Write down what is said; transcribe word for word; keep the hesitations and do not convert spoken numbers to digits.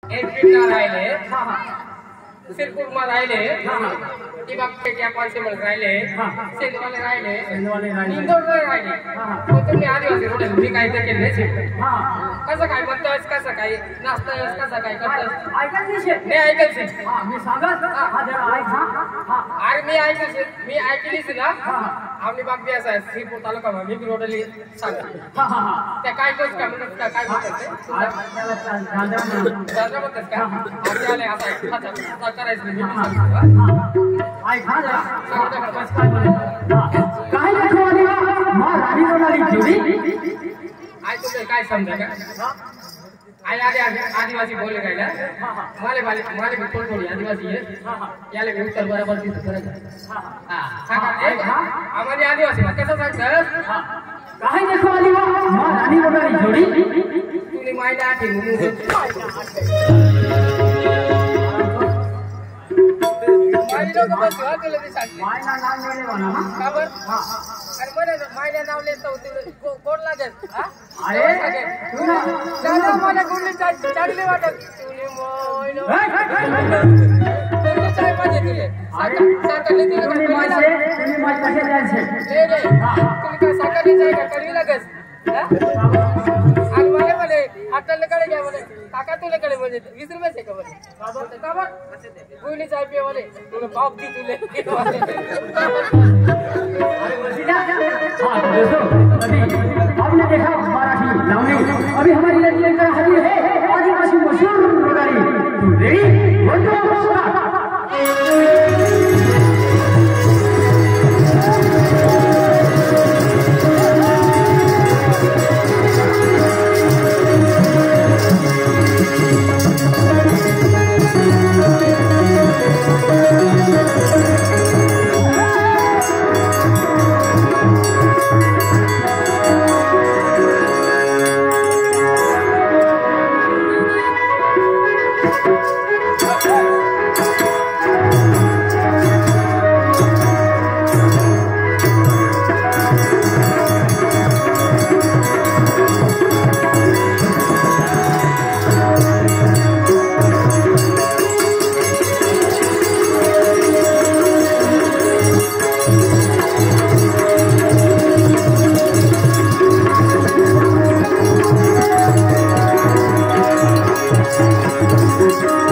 April राहिले सिरपुर में राहिले टिबक के क्या कौन से मिल राहिले सिंध वाले राहिले इंदौर वाले राहिले तो तुम्ही आदिवासी रोड मी काय ते केले छे कसं काय म्हणतोस कसं काय नाचतोस कसं काय करतोस ऐकायचं छे मी ऐकायचं छे हां मी सांगत हा जरा ऐक हां अरे मी ऐकायचं छे मी ऐकलीस ना आम्ही बाग बी असा सिरपुर तालुका मी रोडली सांग हां हां ते काय तोच काय म्हणतात काय म्हणतात दादा म्हणतात का आपल्याला आता करायचं मी आई खा जा काय रखवाली मां रानी रोडाली जोड़ी आई तुमने काय समझा का आई आदि आदिवासी बोले गायला माले माले माले भी थोड़ी थोड़ी आदिवासी है याले भी उत्तर बराबर की फरक हां सांगा एक हमारी आदिवासी में कैसा सांगतात काय रखवाली मां रानी रोडाली जोड़ी तूने मायला आठी मायला लोक बस वाटले ते सांगते मायला नाव लेले म्हणा का बर हां अरे म्हणे मायला नाव लेतो तू कोण लागेल हां अरे तू ना दादा मला गुंडी चाडली वाटत तुने मोयनो तुने चाय पाहिजे तुले साखरले तुले तुम्ही माझे तुम्ही माझे कसे जायचे ले रे हां तुला काय साखरली चाय का कळवी लागस हां आणि मला म्हणे हॉटेलला कडे घ्या म्हणे काका तुला कडे म्हणजे वीस रुपये आहे का म्हणे का बर का बर गुंडी चाय पिए म्हणे तुला पाव दी तुले अरे वसीला हां दोस्तों अभी आपने देखा मराठी लावणी अभी हमारी लड़की लेकर हाजिर है आदिवासी मशहूर रोडाली ready one two start Thank you.